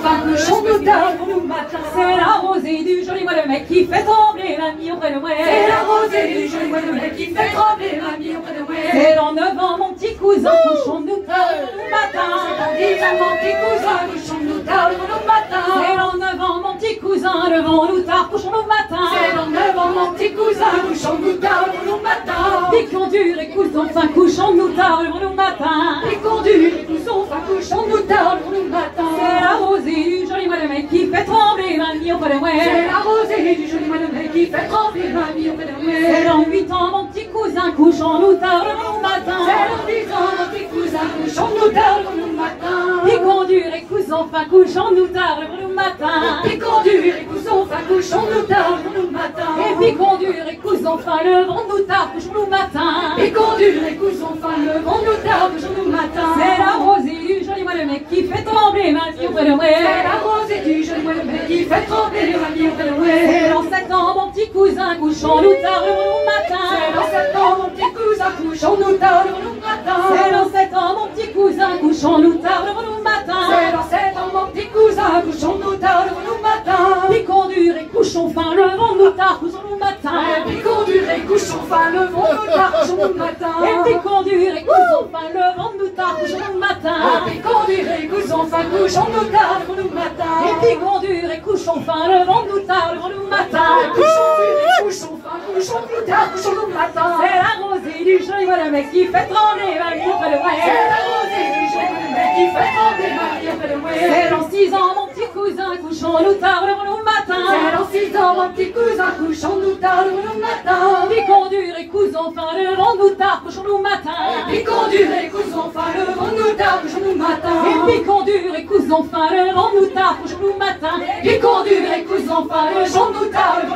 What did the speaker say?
fin, couchons-nous tard, levons-nous matin. C'est la rosée du joli mois de mai qui fait trembler mamie auprès de moi. C'est la rosée du joli mois de mai qui fait trembler mamie auprès de moi. C'est dans 9 ans mon petit cousin, couchons-nous tard, levons-nous matin. C'est dans 10 ans mon petit cousin, couchons-nous tard, levons-nous matin. C'est dans 9 ans mon petit cousin, levons-nous tard, couchons-nous matin. C'est dans 9 ans mon petit cousin, couchons-nous tard, levons-nous matin. Piquons dur et coussons fin, couchons-nous tard, levons-nous matin. Piquons dur et coussons fin, couchons-nous tard, levons-nous matin. C'est la rosée du joli mois de mai qui fait trembler mamie auprès de moi. C'est la rosée du joli mois de mai qui fait trembler mamie auprès de moi. C'est dans 8 ans mon petit cousin, couchons-nous tard, levons-nous matin. C'est dans 10 ans mon petit cousin, couchons-nous tard, levons-nous matin. Piquons dur et coussons fin, couchons-nous tard, levons-nous matin. Piquons dur et coussons fin, couchons-nous tard, levons-nous matin. Et piquons dur et coussons fin, levons-nous tard, couchons-nous matin. Piquons dur et coussons fin, levons-nous tard, couchons-nous matin. C'est la rosée du joli mois de mai qui fait trembler mamie auprès de moi. C'est la rosée du joli mois de mai qui fait trembler mamie auprès de moi. C'est dans 7 ans mon petit cousin, couchons-nous tard, levons-nous matin. C'est dans 7 ans mon petit cousin, couchons-nous tard, levons-nous matin. C'est dans 7 ans mon petit cousin, couchons-nous tard, levons-nous matin. C'est dans 7 ans mon petit cousin, couchons-nous tard, levons-nous matin. Piquons dur et couchons fin, levons-nous tard, couchons-nous matin. Piquons dur et couchons fin, levons-nous tard, couchons-nous matin. Et piquons dur et couchons fin, levons-nous tard, couchons-nous matin. Piquons dur et couchons fin, couchons-nous tard, levons-nous matin. Et piquons dur et couchons fin, levons-nous tard, levons-nous matin. Couchons dur et couchons fin, couchons-nous tard, couchons-nous matin. C'est la rosée du joli mois de mai qui fait trembler mamie auprès de moi. C'est la rosée du joli mois de mai qui fait trembler mamie auprès de moi. C'est dans 6 ans mon petit cousin, couchons-nous tard, levons-nous matin. C'est dans 6 ans mon petit cousin, couchons-nous tard, levons-nous matin. Piquons dur et coussons fin, levons-nous tard, couchons-nous matin. Piquons dur et coussons fin, levons-nous tard, couchons-nous matin. Et piquons dur et coussons fin, levons-nous tard, couchons-nous matin. Piquons dur et coussons fin, levons-nous tard,